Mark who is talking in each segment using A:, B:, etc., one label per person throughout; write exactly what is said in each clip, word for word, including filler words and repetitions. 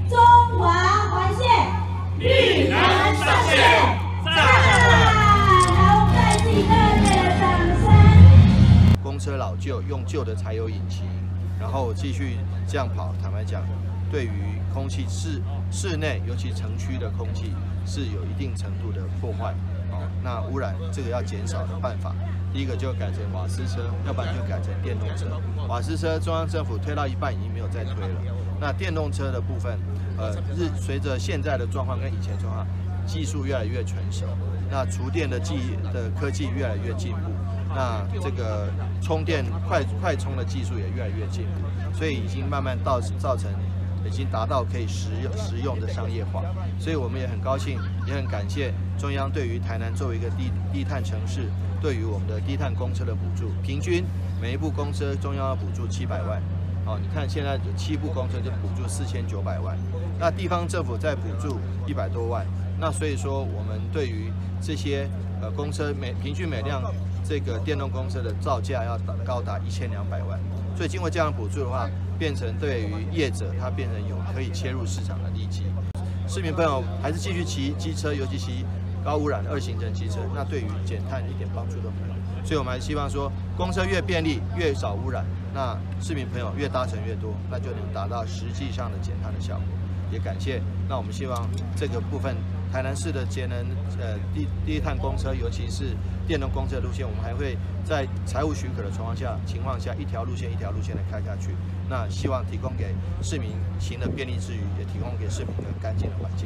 A: 中华环线，
B: 绿能上线，
A: 赞！好，我们再次以热烈的掌声。
C: 公车老旧，用旧的柴油引擎，然后继续这样跑，坦白讲，对于空气室室内，尤其城区的空气是有一定程度的破坏。哦，那污染这个要减少的办法，第一个就改成瓦斯车，要不然就改成电动车。瓦斯车中央政府推到一半已经没有再推了。那电动车的部分，呃，日随着现在的状况跟以前状况，技术越来越成熟，那厨电的技的科技越来越进步，那这个充电快快充的技术也越来越进步，所以已经慢慢到造成。已经达到可以实用实用的商业化，所以我们也很高兴，也很感谢中央对于台南作为一个低低碳城市，对于我们的低碳公车的补助，平均每一部公车中央要补助七百万，哦，你看现在有七部公车就补助四千九百万，那地方政府再补助一百多万，那所以说我们对于这些呃公车每平均每辆这个电动公车的造价要达高达一千两百万，所以经过这样补助的话。变成对于业者，它变成有可以切入市场的利基。市民朋友还是继续骑机车，尤其骑高污染的二行程机车，那对于减碳一点帮助都没有。所以我们还是希望说，公车越便利，越少污染，那市民朋友越搭乘越多，那就能达到实际上的减碳的效果。也感谢，那我们希望这个部分。台南市的节能呃低低碳公车，尤其是电动公车路线，我们还会在财务许可的情况下情况下，一条路线一条路线的开下去。那希望提供给市民行的便利之余，也提供给市民更干净的环境。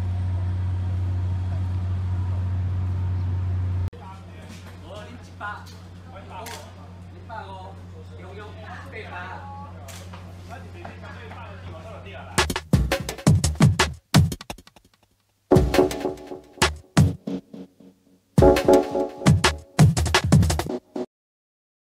B: 八。